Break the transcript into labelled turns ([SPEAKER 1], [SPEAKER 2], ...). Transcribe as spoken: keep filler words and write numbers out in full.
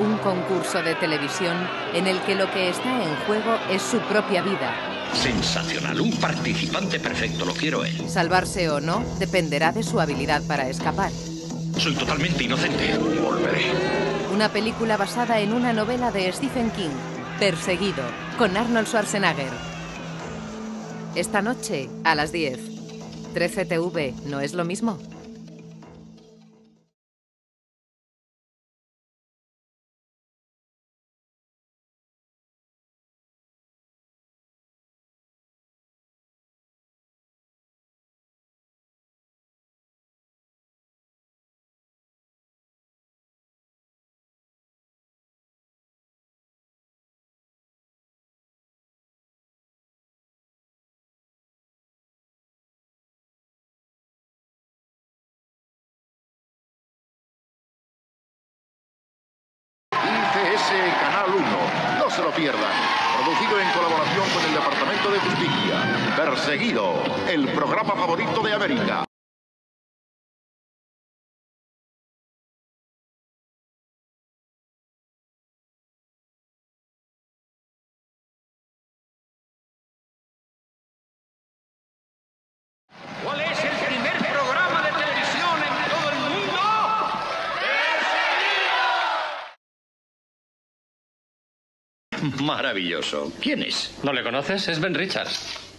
[SPEAKER 1] un concurso de televisión en el que lo que está en juego es su propia vida.
[SPEAKER 2] Sensacional, un participante perfecto, lo quiero él.
[SPEAKER 1] Salvarse o no dependerá de su habilidad para escapar.
[SPEAKER 2] Soy totalmente inocente. Volveré.
[SPEAKER 1] Una película basada en una novela de Stephen King, Perseguido, con Arnold Schwarzenegger. Esta noche, a las diez. trece T V, ¿no es lo mismo?
[SPEAKER 3] I C S Canal uno. No se lo pierdan. Producido en colaboración con el Departamento de Justicia. Perseguido, el programa favorito de América.
[SPEAKER 2] ¿Cuál es el primer programa de televisión en todo el mundo? ¡Perseguido! Maravilloso. ¿Quién es?
[SPEAKER 4] ¿No le conoces? Es Ben Richards.